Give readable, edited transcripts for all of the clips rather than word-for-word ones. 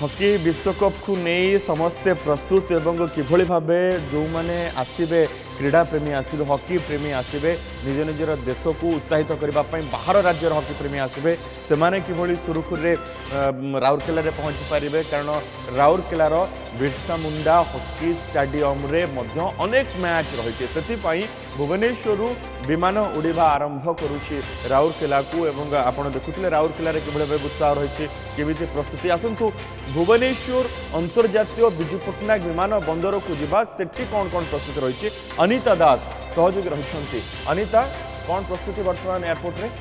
Hockey विश्वकप को नहीं समस्ते प्रस्तुत एवं किभली भावे जो माने आसिबे क्रीड़ा प्रेमी आसिबे हॉकी प्रेमी आसिबे निज निजर देश को उत्साहित करने बाहर राज्य हॉकी प्रेमी आसिबे से माने किभली सुरुखुरे राउरकेला रे पहुंची पारिबे कारण राउरकेलार बिरसा मुंडा हॉकी स्टेडियम रे मध्य अनेक मैच रही है भुवनेश्वर विमान उड़ीबा आरंभ करुच्ची राउरकेला को एवं आपण देखुले राउरकेला रे किभली भावे उत्साह रही केमिति प्रस्तुति आसंतु भुवनेश्वर अंतर्जातीय विजु पट्टनायक विमान बंदर को जीवा सेठी कौन कौन प्रस्तुति रही अनिता दास सहयोगी रही अनिता कौन प्रस्तुति वर्तमान एयरपोर्ट रे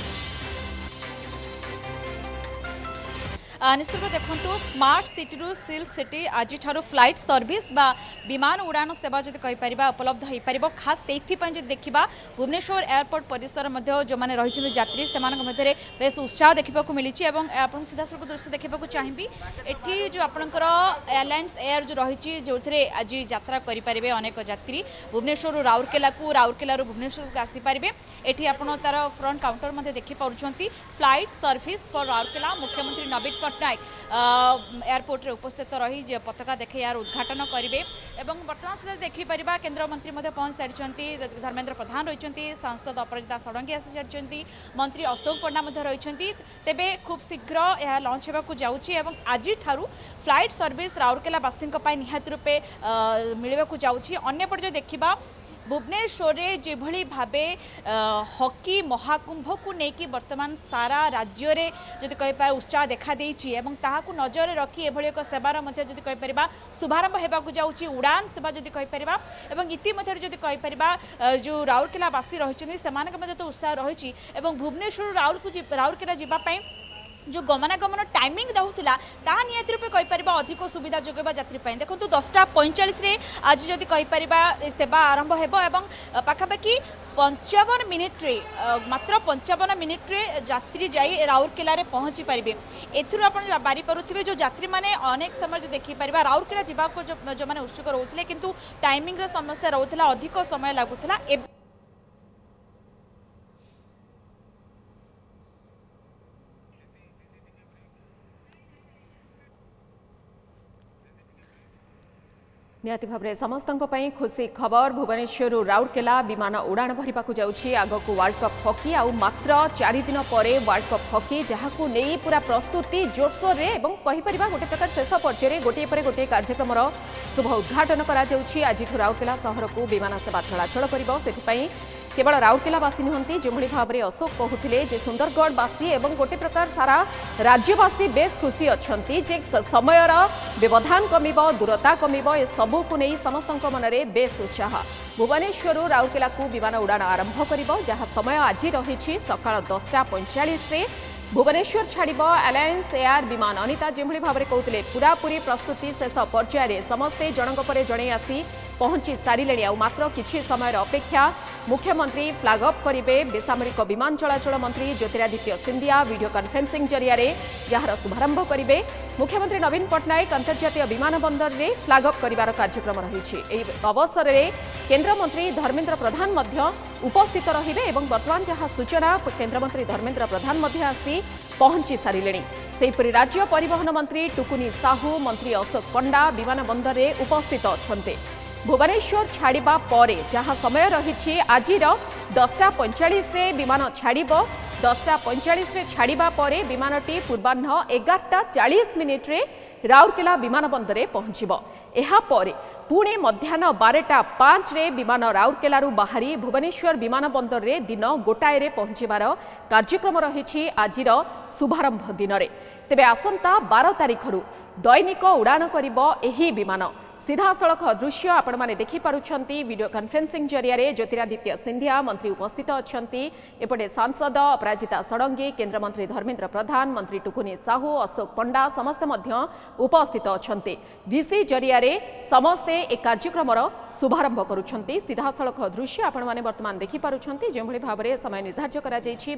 निश्चित देखो स्मार्ट सिटी रु सिल्क सिटी आज फ्लाइट सर्विस बा विमान उड़ान सेवा जब कहीपर उपलब्ध हो पार खास से देखा भुवनेश्वर एयरपोर्ट परिसर जो मैंने रही यात्री से बेस उत्साह देखा मिली सीधा सड़क दृश्य देखा चाहिए एटी जो आपंकर एयरलाइंस एयर जो रही जो आज यात्रा करेंगे अनेक यात्री भुवनेश्वर राउरकेला को राउरकेला भुवनेश्वर को आसीपारे एटी आप तार फ्रंट काउंटर देखिपुंट फ्लाइट सर्विस फॉर राउरकेला मुख्यमंत्री नवीन पट्टनायक एयरपोर्ट रे उपस्थित रही पताका देखे यार उद्घाटन करेंगे और बर्तमान सुधा देखिपर केन्द्र मंत्री पहुंच सारी धर्मेन्द्र प्रधान रही सांसद अपराजिता षडंगी आसी सारी मंत्री अशोक पण्डा रही तेबे खूब शीघ्र यह लॉन्च होगा जाऊँगी आज फ्लाइट सर्विस राउरकेलावासी निहाती रूपे मिलवाक जाऊँगी अन्यपटे देखा भुवनेश्वर जेभली भावे हॉकी महाकुंभ को लेकिन वर्तमान सारा राज्य रे जदि कहीपर उत्साह देखा ताकू नजर रखी एभली एक सेवार जदि कहीपर शुभारंभ होगा जाऊँगी उड़ान सेवा जदि कहीपर इतिमध्य जदि कहीपर जो राउरकेलावासी रही तो उत्साह रही भुवनेश्वर राउरकेला जावाई जो गमनागमन टाइमिंग रहूला निहत रूपे कहीपर अधिक सुविधा जोगेबा यात्री देखो 10:45 आज जदि कहीपर सेवा आरंभ हो पाखापाखि 55 मिनिट्रे मात्र 55 मिनिट्रे यात्री जाई राउरकेला रे पहुँची पारे एथुर आपण बारी पारुथिबे जो यात्री माने अनेक समय जो देखिपर राउरकेला जावाक जो माने उत्सुक रहउथिले किंतु टाइमिंग रे समस्या रहउथिला अधिक समय लागुथिला। निहाती भाव समस्त खुशी खबर भुवनेश्वर राउरकेला विमान उड़ान भरवा जाऊँगी आगक वर्ल्ड कप हॉकी आउ मात्र 4 दिन पर वर्ल्ड कप हॉकी जहाँ नहीं पूरा प्रस्तुति जोरसोर रे कहीपर गोटे प्रकार शेष पर्यायर गोटे पर गोटे कार्यक्रम शुभ उद्घाटन आज राउरकेला सहर को विमान सेवा चलाचल कर केवल राउरकेलावासी नुहति जो भाव में अशोक कहते सुंदरगढ़वासी और गोटे प्रकार सारा राज्यवासी बेस खुशी अच्छा जे समयर व्यवधान कमिब दूरता कमिब ए सबू को नहीं समस्त मन में बेस उत्साह भुवनेश्वर राउरकेला को विमान उड़ान आरंभ कर जहाँ समय आज रही सकाल 10:45 भुवनेश्वर छाड़ अलायंस एयर विमान अनिता जो भाव में कहते पूरापूरी प्रस्तुति शेष पर्यायर समस्ते जनक पर जड़े आसी पहुंची सारे आ मात्र किछि समय अपेक्षा मुख्यमंत्री फ्लैग अप करेंगे बेसामरिक विमान चलाचल मंत्री ज्योतिरादित्य सिंधिया वीडियो कॉन्फ्रेंसिंग जरिया जार शुभारंभ करेंगे मुख्यमंत्री नवीन पट्टनायक अंतर्जातीय विमान बंदर में फ्लैग अप कर कार्यक्रम रही अवसर में केन्द्रमंत्री धर्मेन्द्र प्रधान उपस्थित रहिबे एवं वर्तमान जहाँ सूचना केन्द्रमंत्री धर्मेन्द्र प्रधान आसी पहुंची सारे सेहीपरि राज्य परिवहन मंत्री टुकुनी साहू मंत्री अशोक पण्डा विमान बंदर में उपस्थित अच्छा भुवनेश्वर छाड़ा पर जहाँ समय रही आज 10:45 विमान छाड़ 10:45 छाड़ा पर विमानटी पूर्वाह्न 11:40 राउरकेला विमान बंदर में पहुंचब यापर पुणे मध्याह्न 12:05 विमान राउरकेला बाहरी भुवनेश्वर विमान बंदर में दिन गोटाए पहुंचबार कार्यक्रम रही आज शुभारंभ दिन में तेबे आसंता 12 तारिख दैनिक उड़ान करिब एही विमान सीधा सड़क दृश्य आपण माने देखि पारुछंती वीडियो कॉन्फ्रेंसिंग जरिया ज्योतिरादित्य सिंधिया मंत्री उपस्थित अच्छंती एपटे सांसद अपराजिता षडंगी केन्द्र मंत्री धर्मेन्द्र प्रधान मंत्री टुकुनी साहू अशोक पण्डा समस्त मध्य उपस्थित अच्छंती वीसी जरिया समस्ते ए कार्यक्रम शुभारंभ करुछंती सीधा सड़क दृश्य आपण माने वर्तमान देखि पारुछंती जेभली भाव में समय निर्धारित करा जायछि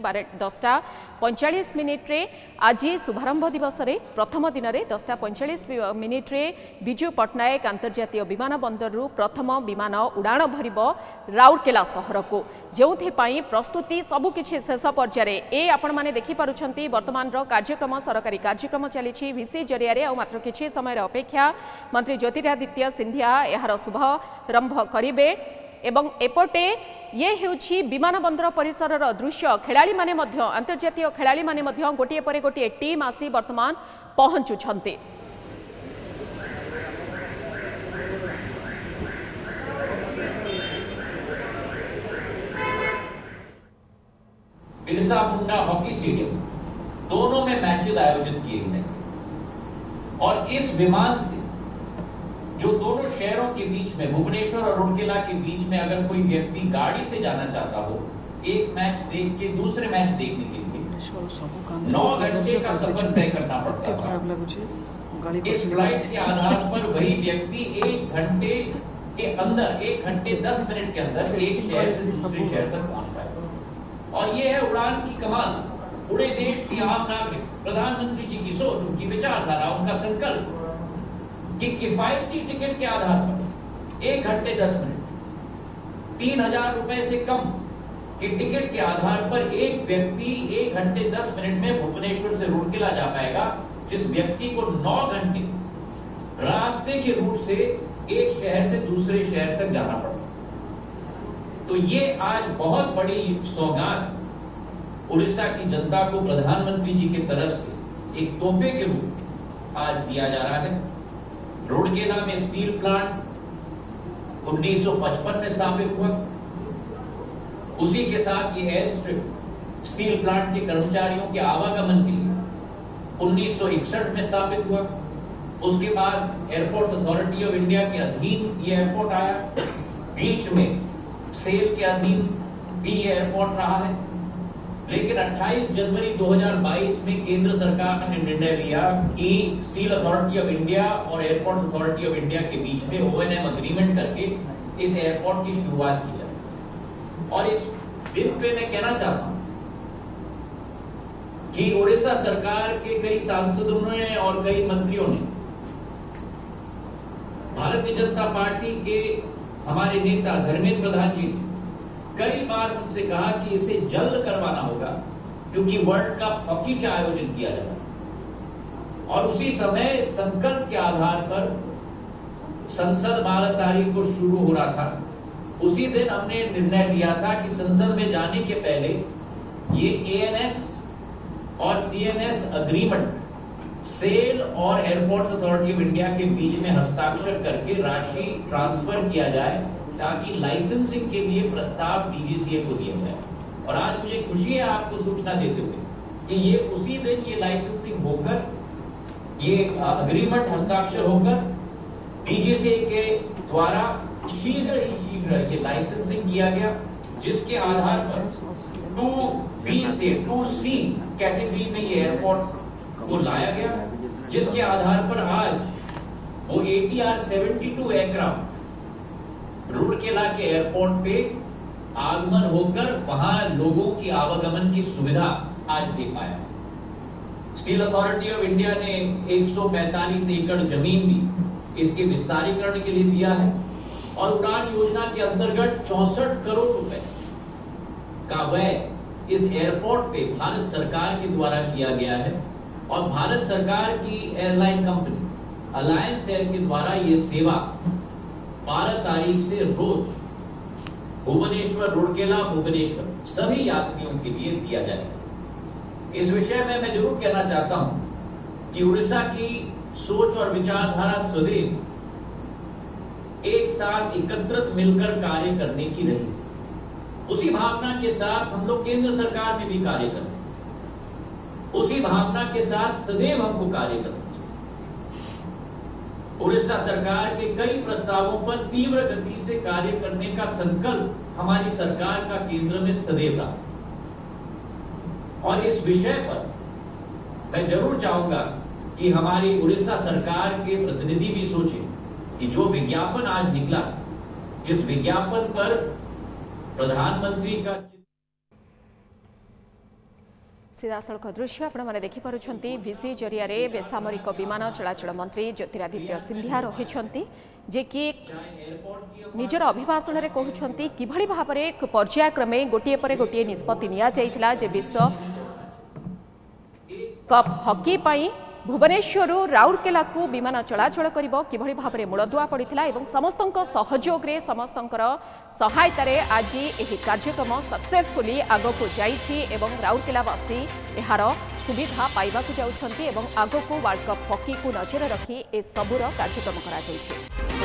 10:45 आज शुभारंभ दिवस रे प्रथम दिन में 10:45 बिजु पट्टनायक अंतर्जातीय विमान बंदरु प्रथम विमान उड़ाण भरिब राउरकेला सहर को जो प्रस्तुति सबुकिछि शेष पर्यायर ए आपण माने देखि पारुछंती वर्तमान कार्यक्रम सरकारी कार्यक्रम चली भिसी जरिया मात्र किछि समय अपेक्षा मंत्री ज्योतिरादित्य सिंधिया यार शुभारंभ करिवे एवं एपटे ये हेउछि विमान बंदर परिसर दृश्य खेलाड़ी माने मध्य अंतर्जातीय खेलाड़ी माने मध्य गोटिए परे गोटिए टीम आसी वर्तमान पहुंचुछंती। बिरसा मुंडा हॉकी स्टेडियम दोनों में मैचेस आयोजित किए गए और इस विमान से जो दोनों शहरों के बीच में भुवनेश्वर और रुड़किला के बीच में अगर कोई व्यक्ति गाड़ी से जाना चाहता हो एक मैच देख के दूसरे मैच देखने के लिए 9 घंटे का सफर तय करना पड़ता था। इस फ्लाइट के आधार पर वही व्यक्ति 1 घंटे के अंदर 1 घंटे 10 मिनट के अंदर एक शहर से दूसरे शहर तक पहुंच पाए। और ये है उड़ान की कमाल। पूरे देश के आम नागरिक प्रधानमंत्री जी की सोच, उनकी विचारधारा, उनका संकल्प कि किफायती टिकट के आधार पर 1 घंटे 10 मिनट 3,000 रुपए से कम के टिकट के आधार पर एक व्यक्ति 1 घंटे 10 मिनट में भुवनेश्वर से रुड़किला जा पाएगा, जिस व्यक्ति को 9 घंटे रास्ते के रूट से एक शहर से दूसरे शहर तक जाना पड़ता। तो ये आज बहुत बड़ी सौगात उड़ीसा की जनता को प्रधानमंत्री जी की तरफ से एक तोहफे के रूप में आज दिया जा रहा है। रुड़किला में स्टील प्लांट 1955 में स्थापित हुआ। उसी के साथ ये एयर स्ट्रिप स्टील प्लांट के कर्मचारियों के आवागमन के लिए 1961 में स्थापित हुआ। उसके बाद एयरपोर्ट्स अथॉरिटी ऑफ इंडिया के अधीन ये एयरपोर्ट आया। बीच में सेल के अधीन भी ये एयरपोर्ट रहा है। लेकिन 28 जनवरी 2022 में केंद्र सरकार ने निर्णय लिया कि स्टील अथॉरिटी ऑफ इंडिया और एयरपोर्ट्स अथॉरिटी ऑफ इंडिया के बीच में ONM एग्रीमेंट करके इस एयरपोर्ट की शुरुआत की जाए। और इस दिन पे मैं कहना चाहता हूं कि उड़ीसा सरकार के कई सांसदों ने और कई मंत्रियों ने भारतीय जनता पार्टी के हमारे नेता धर्मेंद्र प्रधान जी ने कई बार मुझसे कहा कि इसे जल्द करवाना होगा क्योंकि वर्ल्ड कप हॉकी का आयोजन किया जा रहा है। और उसी समय संकल्प के आधार पर संसद 12 तारीख को शुरू हो रहा था। उसी दिन हमने निर्णय लिया था कि संसद में जाने के पहले ये ANS और CNS एग्रीमेंट सेल और एयरपोर्ट्स अथॉरिटी ऑफ इंडिया के बीच में हस्ताक्षर करके राशि ट्रांसफर किया जाए ताकि लाइसेंसिंग के लिए प्रस्ताव DGCA को दिया जाए। और आज मुझे खुशी है आपको सूचना देते हुए कि ये उसी दिन ये लाइसेंसिंग होकर ये एग्रीमेंट हस्ताक्षर होकर DGCA के द्वारा शीघ्र ये लाइसेंसिंग किया गया, जिसके आधार पर 2B से 2C कैटेगरी में ये एयरपोर्ट को लाया गया, जिसके आधार पर आज वो ATR 72 एयरक्राफ्ट रुड़किला के एयरपोर्ट पे आगमन होकर वहां लोगों की आवागमन की सुविधा आज दे पाया। स्टील अथॉरिटी ऑफ इंडिया ने 145 एकड़ जमीन भी इसके विस्तारीकरण के लिए दिया है और उड़ान योजना के अंतर्गत 64 करोड़ रुपए का व्यय इस एयरपोर्ट पे भारत सरकार के द्वारा किया गया है। और भारत सरकार की एयरलाइन कंपनी अलायंस एयर के द्वारा ये सेवा 12 तारीख से रोज भुवनेश्वर रुड़किला भुवनेश्वर सभी यात्रियों के लिए दिया जाएगा। इस विषय में मैं जरूर कहना चाहता हूं कि उड़ीसा की सोच और विचारधारा सदैव एक साथ एकत्रित मिलकर कार्य करने की रही। उसी भावना के साथ हम लोग केंद्र सरकार में भी कार्य करते हैं। उसी भावना के साथ सदैव हमको कार्य करना चाहिए। उड़ीसा सरकार के कई प्रस्तावों पर तीव्र गति से कार्य करने का संकल्प हमारी सरकार का केंद्र में सदैव रहा। और इस विषय पर मैं जरूर चाहूंगा कि हमारी उड़ीसा सरकार के प्रतिनिधि भी सोचें कि जो विज्ञापन आज निकला, जिस विज्ञापन पर प्रधानमंत्री का सीधासख दृश्य आपने देखिपुंट भिसी जरिया बेसामरिक विमान चलाचल मंत्री ज्योतिरादित्य सिंधिया रही जे कि निजर अभिभाषण में कहते किभली भाव में पर्यायक्रमे गोटे पर गोटे निष्पत्ति निया विश्व कप हॉकी पाई भुवनेश्वर राउरकेला को विमान चलाचल कर किभली भाव में मूलदुआ पड़ता और समस्त सहयोग समस्त सहायतार आज यह कार्यक्रम सक्सेसफुली आगक जाइए राउरकेलावासी यार सुविधा पाइबा जाऊँच आगक वर्ल्ड कप हॉकी को नजर रखी ए सबूर कार्यक्रम करा।